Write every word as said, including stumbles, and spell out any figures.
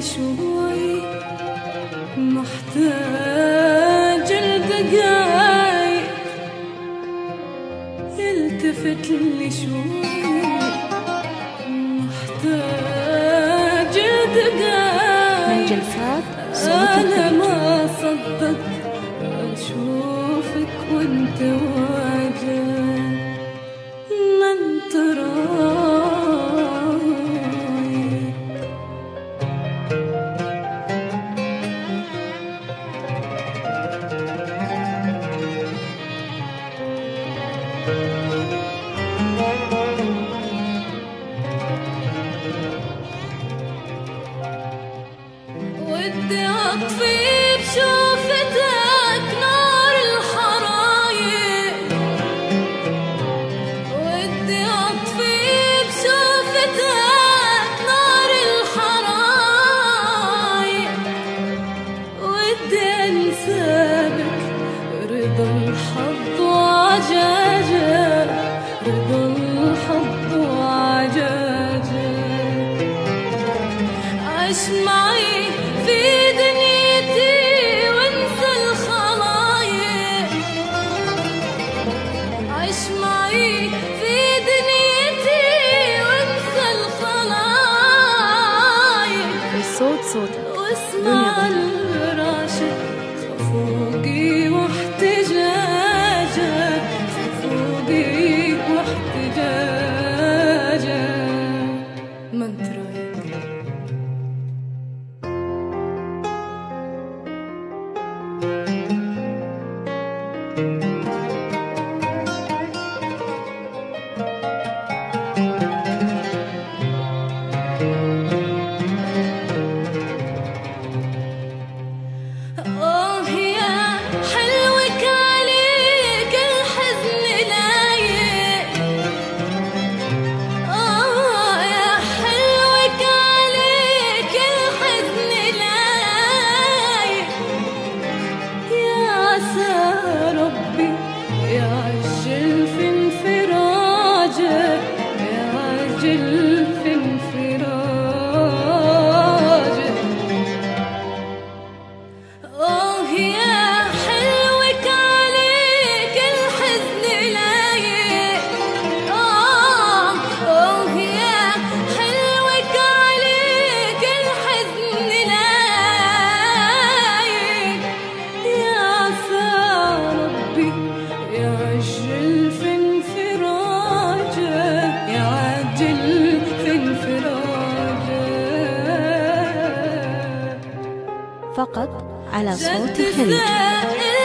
شوي، محتاج لدقايق التفت لي شوي، محتاج لدقايق من جلسات أنا ما صدق أشوفك وانت واجه ما انت رايق. ودي أطفي بشوفتك نار الحرايق، ودي أطفي بشوفتك نار الحرايق، ودي أنسابك رضا الحظ وعجاجة، رضا الحظ وعجاجة. عش معي في دنيتي وانسى الخلايق، عش معي في دنيتي وانسى الخلايق. الصوت صوتك واسمع الراشد خفوقي واحتجاجه، خفوقي واحتجاجه ما انت رايق. آه يا حلوك عليك الحزن لايق، آه يا حلوك عليك الحزن لايق. يا عسى ربي يعجل في انفراجك، يعجل في انفراجك. آه يا حلوك عليك الحزن لايق، آه آه يا حلوك عليك الحزن لايق. يا عسى ربي يعجل في انفراجك، يعجل في انفراجك. فقط على صوت خليج.